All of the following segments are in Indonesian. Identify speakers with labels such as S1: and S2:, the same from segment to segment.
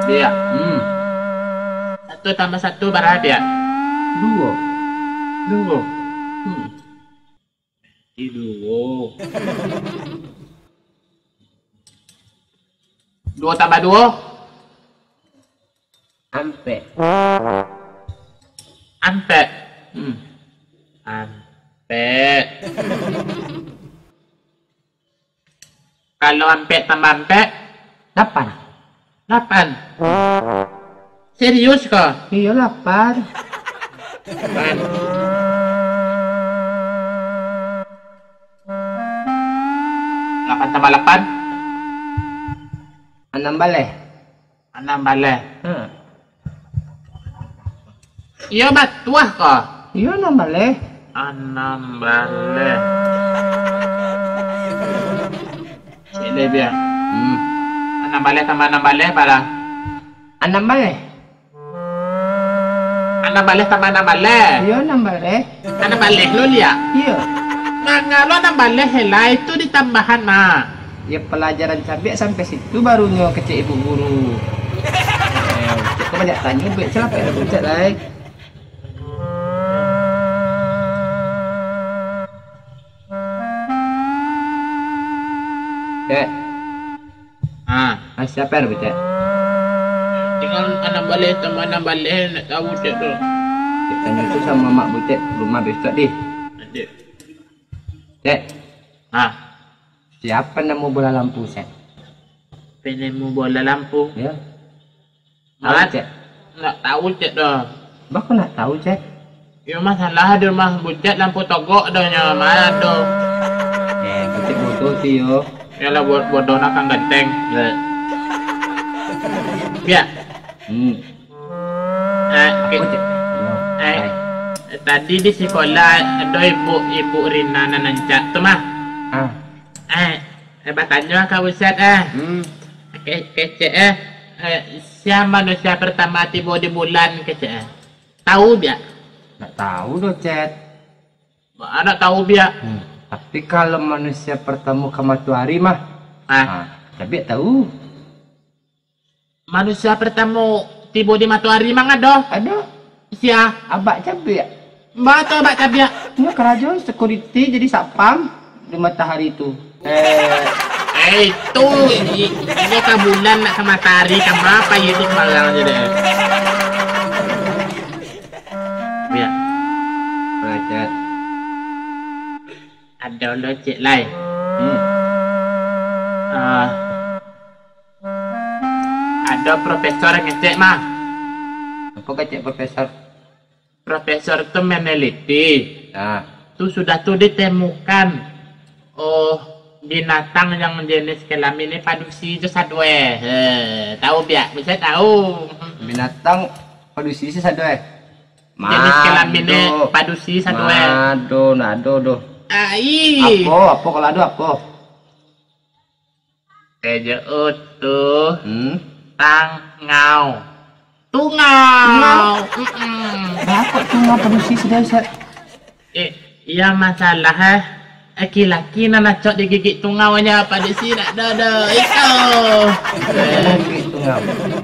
S1: Dia. Satu tambah satu berapa ya?
S2: Dua.
S1: Dua. Dua. Dua tambah dua.
S2: Ampe.
S1: Ampe. Ampe. Kalau ampe tambah ampe,
S2: 8.
S1: 8. Serius kok?
S2: Iya 8.
S1: 8. 8 tambah 8.
S2: 6 balik.
S1: 6 balik. Iya batuah kok?
S2: Iya 6 balik.
S1: 6 balik. Sini dia. 6 balik tambah 6 balik pada
S2: 6 balik.
S1: 6 balik tambah 6 balik.
S2: Iya 6 balik.
S1: 6 balik lu lihat?
S2: Iya.
S1: Nah, lo 6 balik lah itu ditambahan mah.
S2: Ya pelajaran cabai sampai situ barunya kecil ibu guru. Kok banyak tanya buat siapa ya buat lah. Siapa yang buat?
S1: Tinggal 6 balik tambah 6 balik nak tahu cek tu.
S2: Tanya itu sama mak butet rumah besok deh.
S1: Adik.
S2: Cek.
S1: Siapa
S2: nemu bola lampu set?
S1: Penemu bola lampu?
S2: Ya.
S1: Cek. Nak tahu cek dah.
S2: Bapak nak tahu cek?
S1: Ya masalah di rumah butet lampu togok dah nya mana dah.
S2: Butet bodoh sih yo.
S1: Yalah buat bodoh nak kang ganteng. Ya. Tadi di sekolah ada ibu Rina nancak tu mah. Bertanya kau Ustaz kece siapa manusia pertama tiba di bulan kece tahu biak?
S2: Nak tahu doh cet.
S1: Anak tahu biak.
S2: Tapi kalau manusia pertama ke matahari mah, tapi tahu.
S1: Manusia pertama tiba di matahari mah ada?
S2: Ada.
S1: Sia?
S2: Abak cabai.
S1: Batu abak cabai.
S2: Ini kerajaan security jadi sapam di matahari itu.
S1: Itu ini ke bulan nak ke matahari kamu apa itu malang aja deh. Biar.
S2: Belajar.
S1: Ada lo cek lain. Ada profesor ngecek mah.
S2: Apa ngecek profesor?
S1: Profesor itu meneliti. Itu sudah tuh ditemukan. Binatang yang jenis kelamin ini padusi itu sadwe. Tahu biak? Bisa tahu.
S2: Binatang padusi itu sadwe.
S1: Jenis kelaminnya padusi sadwe.
S2: Nado doh.
S1: Ai.
S2: Apa kalau ada apa?
S1: Teja utuh. Tangau. Tungau.
S2: Apa tungau padusi sadwe?
S1: Iya masalah laki-laki na nacok digigit tungaunya apa di sini ada itu.
S2: Gigit tungau.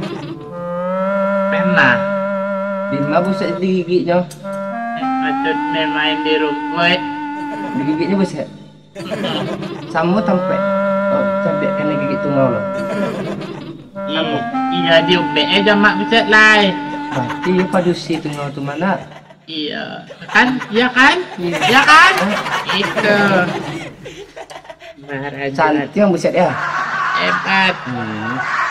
S1: Pernah.
S2: Bima buset digigitnya.
S1: Macet main di rumput.
S2: Digigitnya buset. Sama tempe. Cabai kena gigit tungau loh.
S1: Iya diubek aja mak buset lai.
S2: Berarti padusi tungau tu mana?
S1: Iya kan? Iya kan? Iya kan? Itu.
S2: Cantik yang buset ya.
S1: Hebat.